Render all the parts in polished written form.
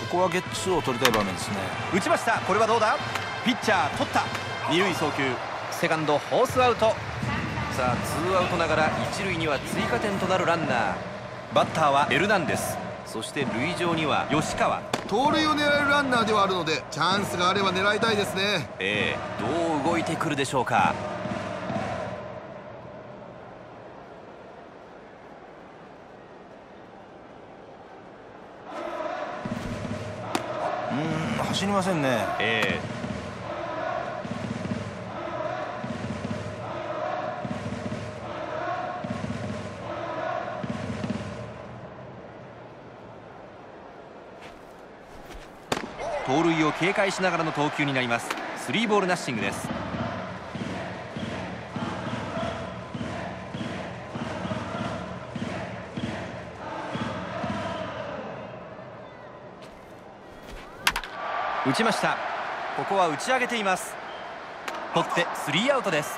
こはゲッツーを取りたい場面ですね。 打ちました。これはどうだ。ピッチャー取った。二塁送球、セカンドフォースアウト。さあツーアウトながら一塁には追加点となるランナー。バッターはエルナンデス、そして塁上には吉川。 盗塁を狙えるランナーではあるので、チャンスがあれば狙いたいですね。 どう動いてくるでしょうか。 走りませんね。 盗塁を警戒しながらの投球になります。スリーボールナッシングです。打ちました。ここは打ち上げています。取ってスリーアウトです。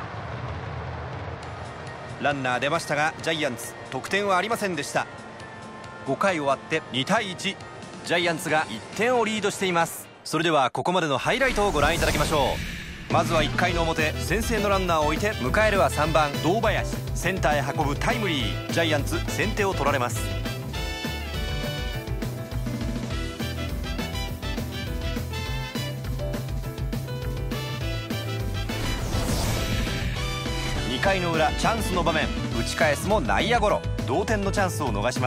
ランナー出ましたがジャイアンツ得点はありませんでした。5回終わって2対1、ジャイアンツが1点をリードしています。それではここまでのハイライトをご覧いただきましょう。まずは1回の表、先制のランナーを置いて迎えるは3番堂林。センターへ運ぶタイムリー。ジャイアンツ先手を取られます。2回の裏、チャンスの場面、打ち返すも内野ゴロ。同点のチャンスを逃します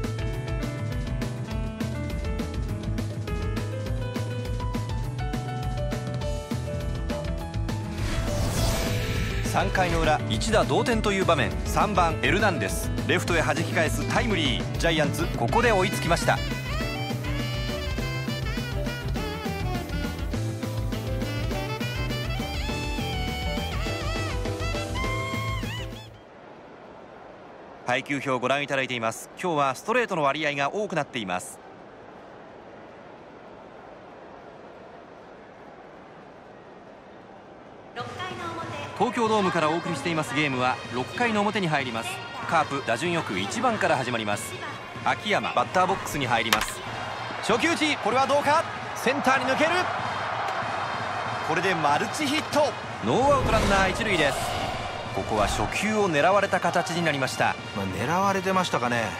。3回の裏、一打同点という場面、3番エルナンデス。レフトへ弾き返すタイムリー。ジャイアンツここで追いつきました。配球表をご覧いただいています。今日はストレートの割合が多くなっています。東京ドームからお送りしていますゲームは6回の表に入ります。カープ打順よく1番から始まります。秋山バッターボックスに入ります。初球打ち、これはどうか。センターに抜ける。これでマルチヒット。ノーアウトランナー一塁です。ここは初球を狙われた形になりました。 狙われてましたかね。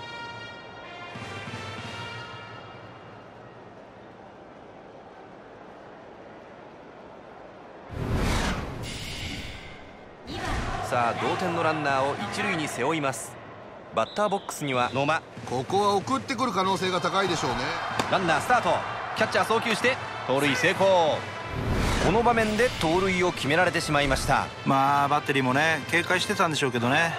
さあ同点のランナーを一塁に背負います。バッターボックスには野間。 ここは送ってくる可能性が高いでしょうね。 ランナースタート。キャッチャー送球して盗塁成功。この場面で盗塁を決められてしまいました。 バッテリーもね警戒してたんでしょうけどね。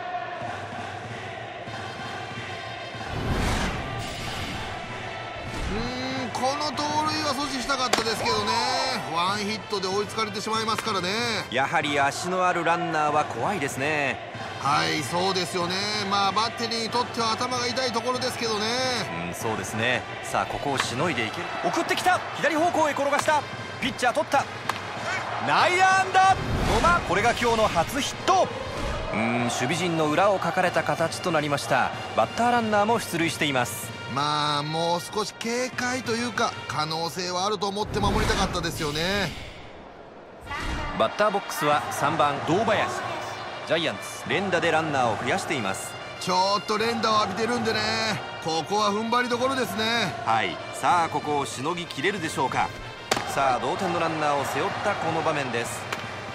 この盗塁は阻止したかったですけどね。ワンヒットで追いつかれてしまいますからね。 やはり足のあるランナーは怖いですね。 はい、そうですよね。バッテリーにとっては頭が痛いところですけどね。 そうですね。さあここをしのいでいける。送ってきた。左方向へ転がした。ピッチャー取った。内野安打。野間、これが今日の初ヒット。守備陣の裏をかかれた形となりました。バッターランナーも出塁しています。 もう少し警戒というか可能性はあると思って守りたかったですよね。 バッターボックスは3番堂林。ジャイアンツ連打でランナーを増やしています。 ちょっと連打を浴びてるんでね、ここは踏ん張りどころですね。 はい、さあここをしのぎきれるでしょうか。さあ同点のランナーを背負ったこの場面です。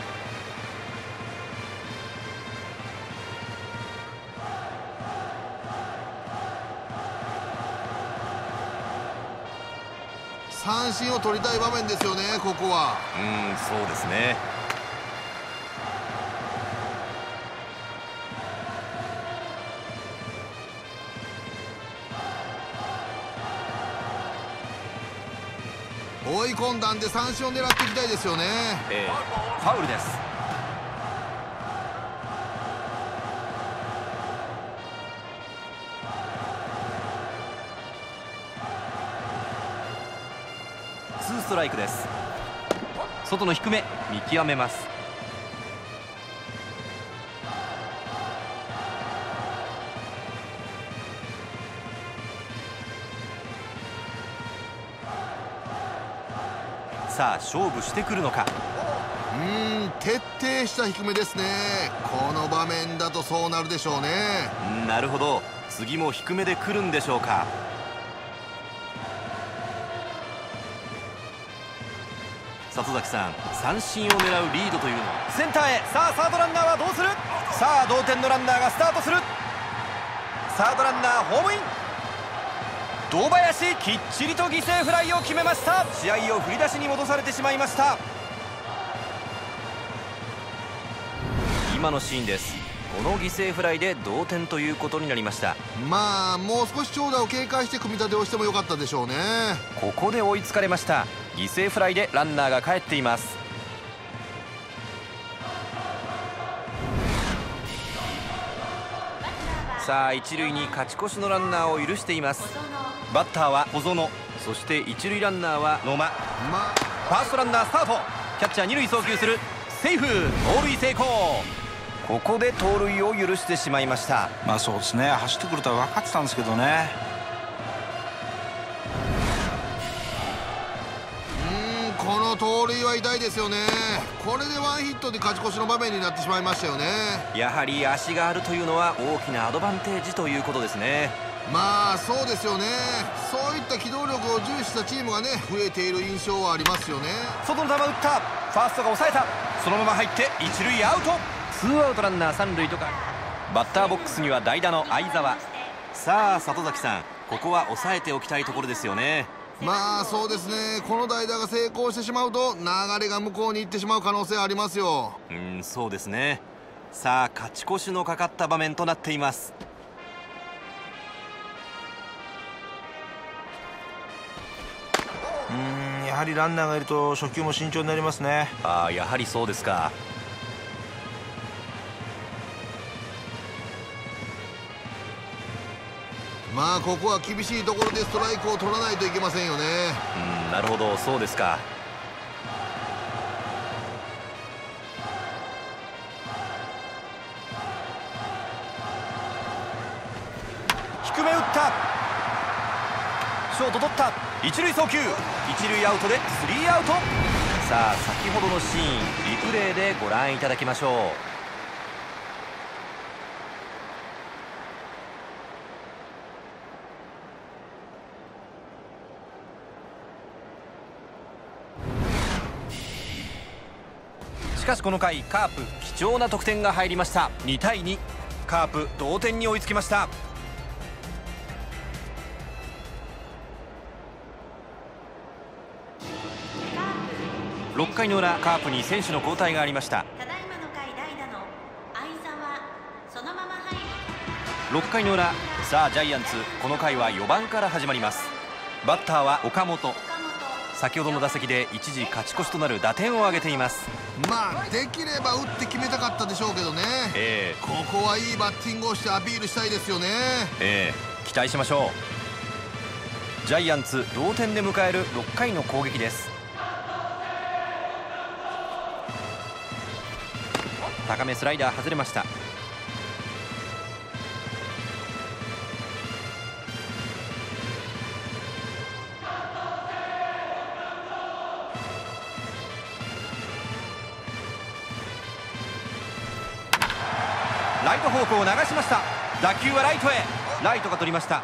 三振を取りたい場面ですよね、ここは。 そうですね。 追い込んだんで三振を狙っていきたいですよね。 ファウルです。ツーストライクです。外の低め見極めます。 さあ勝負してくるのか。 徹底した低めですね。この場面だとそうなるでしょうね。 なるほど、次も低めで来るんでしょうか。里崎さん、三振を狙うリードというのはセンターへ。さあサードランナーはどうする。さあ同点のランナーがスタートする。サードランナーホームイン。堂林きっちりと犠牲フライを決めました。試合を振り出しに戻されてしまいました。今のシーンです。この犠牲フライで同点ということになりました。 まあもう少し長打を警戒して組み立てをしてもよかったでしょうね。 ここで追いつかれました。犠牲フライでランナーが帰っています。さあ一塁に勝ち越しのランナーを許しています。バッターは小園、そして一塁ランナーは野間。ファーストランナースタート。キャッチャー二塁送球する。セーフ。盗塁成功。ここで盗塁を許してしまいました。 まあそうですね、走ってくるとは分かってたんですけどね。 この盗塁は痛いですよね。これでワンヒットで勝ち越しの場面になってしまいましたよね。 やはり足があるというのは大きなアドバンテージということですね。 まあそうですよね。そういった機動力を重視したチームがね増えている印象はありますよね。 外の球打った。ファーストが抑えた。そのまま入って一塁アウト。ツーアウトランナー三塁とか。バッターボックスには代打の相澤。さあ里崎さん、ここは抑えておきたいところですよね。 まあそうですね。この代打が成功してしまうと流れが向こうに行ってしまう可能性ありますよ。 そうですね。さあ勝ち越しのかかった場面となっています。 やはりランナーがいると初球も慎重になりますね。 やはりそうですか。 まあここは厳しいところでストライクを取らないといけませんよね。 なるほど、そうですか。低め打った。ショート取った。一塁送球。一塁アウトでスリーアウト。さあ先ほどのシーンリプレイでご覧いただきましょう。しかしこの回カープ貴重な得点が入りました。2対2、カープ同点に追いつきました。6回の裏、カープに選手の交代がありました。 ただいまの回代打の相澤、そのまま入る。6回の裏、さあジャイアンツこの回は4番から始まります。バッターは岡本。先ほどの打席で一時勝ち越しとなる打点を挙げています。 まあできれば打って決めたかったでしょうけどね。ここはいいバッティングをしてアピールしたいですよね。 期待しましょう。ジャイアンツ同点で迎える6回の攻撃です。高めスライダー外れました。ライト方向を流しました。打球はライトへ。ライトが取りました。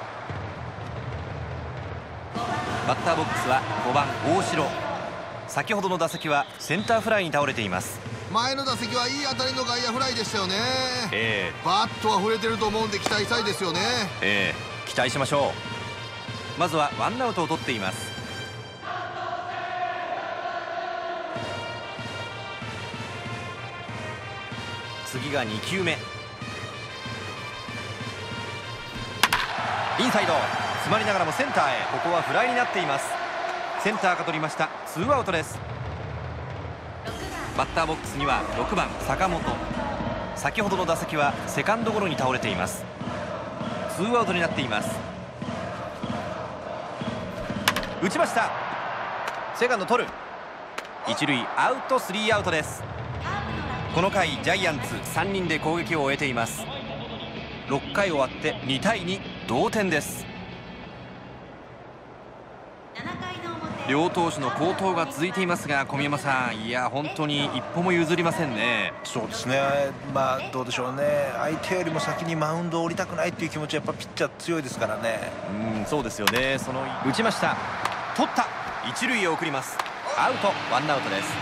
バッターボックスは5番大城。先ほどの打席はセンターフライに倒れています。 前の打席はいい当たりの外野フライでしたよね。バットは触れてると思うんで期待したいですよね。 期待しましょう。まずはワンアウトを取っています。次が2球目。インサイド詰まりながらもセンターへ。ここはフライになっています。センターが取りました。ツーアウトです。バッターボックスには6番坂本。先ほどの打席はセカンドゴロに倒れています。ツーアウトになっています。打ちました。セカンド取る。一塁アウト、スリーアウトです。この回ジャイアンツ3人で攻撃を終えています。6回終わって2対2、同点です。 両投手の好投が続いていますが、小宮山さん、いや本当に一歩も譲りませんね。 そうですね、どうでしょうね、相手よりも先にマウンドを降りたくないっていう気持ちはやっぱピッチャー強いですからね。 そうですよね。打ちました、取った、一塁へ送ります。アウト、ワンアウトです。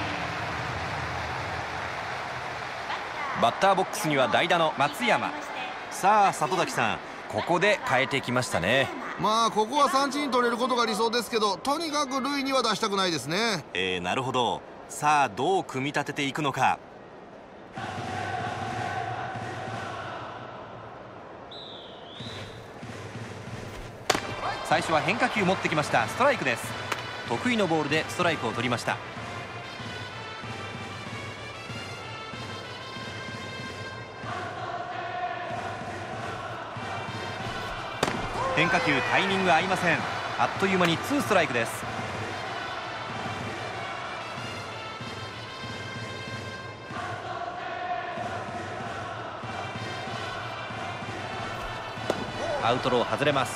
バッターボックスには代打の松山。さあ里崎さん、ここで変えてきましたね。 ここは三振取れることが理想ですけど、とにかく塁には出したくないですね。 なるほど。さあどう組み立てていくのか。最初は変化球持ってきました。ストライクです。得意のボールでストライクを取りました。変化球タイミング合いません。あっという間に2ストライクです。アウトロー外れます。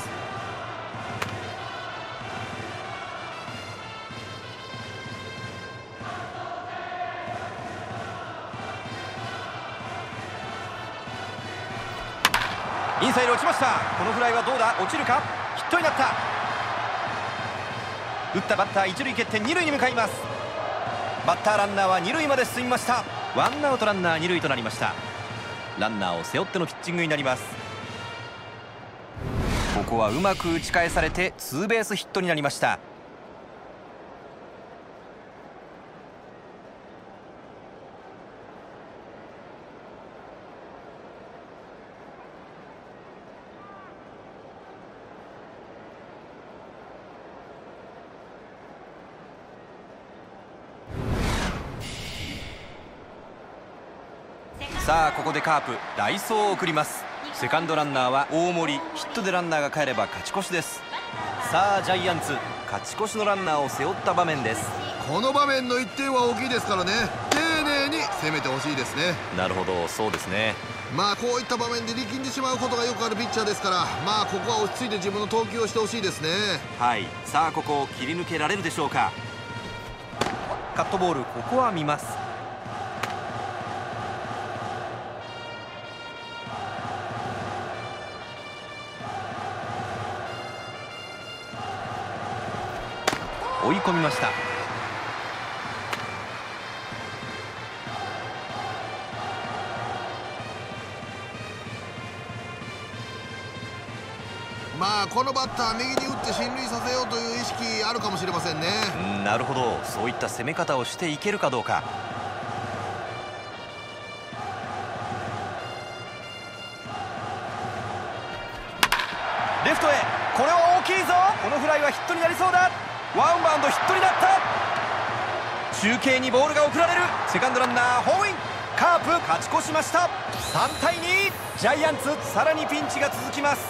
インサイド落ちました。このフライはどうだ、落ちるか。ヒットになった。打ったバッター一塁蹴って二塁に向かいます。バッターランナーは二塁まで進みました。ワンアウトランナー二塁となりました。ランナーを背負ってのピッチングになります。ここはうまく打ち返されてツーベースヒットになりました。さあここでカープ代走を送ります。セカンドランナーは大森。ヒットでランナーが帰れば勝ち越しです。さあジャイアンツ、勝ち越しのランナーを背負った場面です。 この場面の1点は大きいですからね、丁寧に攻めてほしいですね。 なるほど、そうですね。 こういった場面で力んでしまうことがよくあるピッチャーですから、ここは落ち着いて自分の投球をしてほしいですね。 はい、さあここを切り抜けられるでしょうか。カットボール、ここは見ます。追い込みました。 このバッター右に打って進塁させようという意識あるかもしれませんね。 なるほど、そういった攻め方をしていけるかどうか。レフトへ、これは大きいぞ。このフライはヒットになりそうだ。ワンバウンドヒットになった。中継にボールが送られる。セカンドランナーホームイン。カープ勝ち越しました。3対2。ジャイアンツさらにピンチが続きます。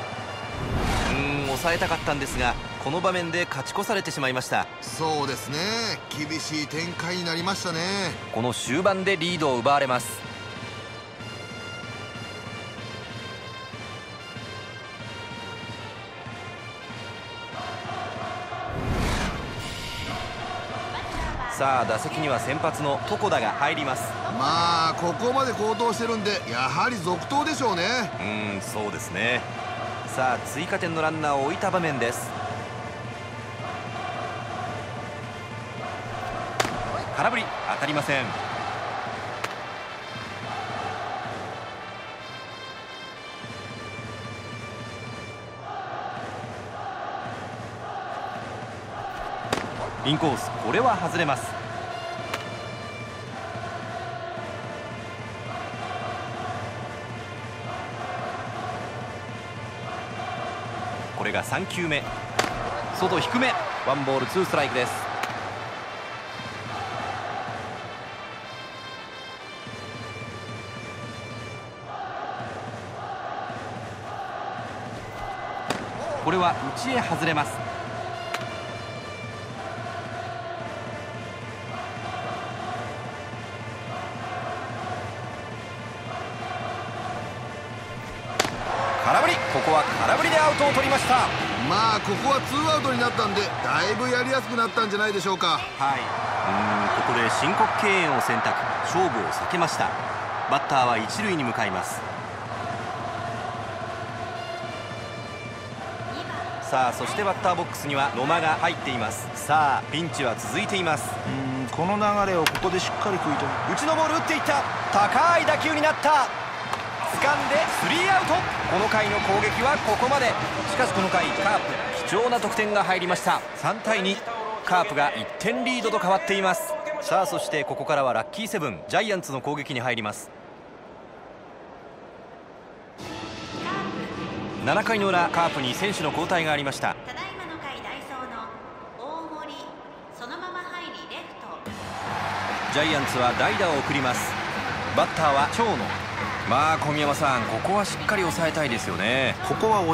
抑えたかったんですが、この場面で勝ち越されてしまいました。 そうですね、厳しい展開になりましたね。 この終盤でリードを奪われます。さあ打席には先発の床田が入ります。 ここまで好投してるんで、やはり続投でしょうね。 そうですね。さあ追加点のランナーを置いた場面です。空振り、当たりません。インコース、これは外れます。これが3球目。外低め、ワンボールツーストライクです。これは内へ外れます。空振り、 ここは空振りでアウトを取りました。 まあここはツーアウトになったんでだいぶやりやすくなったんじゃないでしょうか。 はい、ここで申告敬遠を選択、勝負を避けました。バッターは一塁に向かいます。さあそしてバッターボックスには野間が入っています。さあピンチは続いています。 この流れをここでしっかり食い止め、 内のボール打っていった。高い打球になった。掴んでスリーアウト。この回の攻撃はここまで。しかしこの回カープ貴重な得点が入りました。3対2、カープが1点リードと変わっています。さあそしてここからはラッキーセブンジャイアンツの攻撃に入ります。7回の裏、カープに選手の交代がありました。 ただいまの回代走の大森、そのまま入りレフト。 ジャイアンツは代打を送ります。バッターは長野。まあ小宮山さん、ここはしっかり抑えたいですよね。 ここは